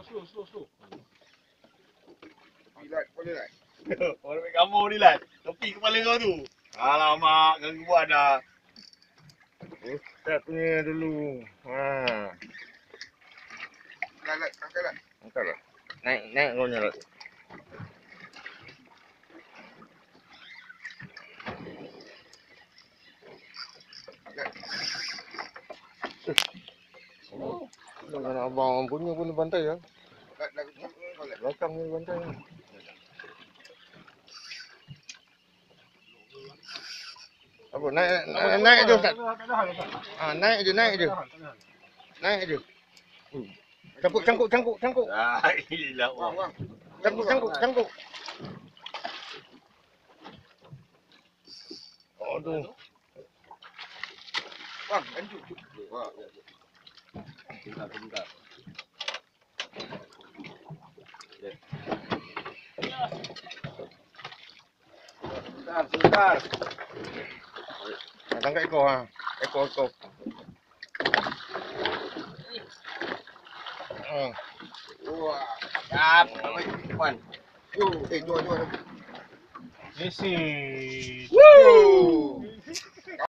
Slow. Lilat, boleh lah. Orang ambil gambar ni lah. Tepi kepala kau tu. Alamak, ganggu buat dah. Ustaz punya dulu. Lat, angkat lah. Angkat lah. Naik kau punya lah. Dengan abang punya pun bantai ya. Lat, kau lat. Belakang ni bantai. Apa naik je Ustaz. Naik je. Naik je. Cangkuk. Gila. Wang. Cangkuk. Aduh. Wang, lanjut. Wah. Bentar. Sebentar. Tangkap ekor ha. Ekor. Wah. Siap. Baik, puan. Jual. This is Woo!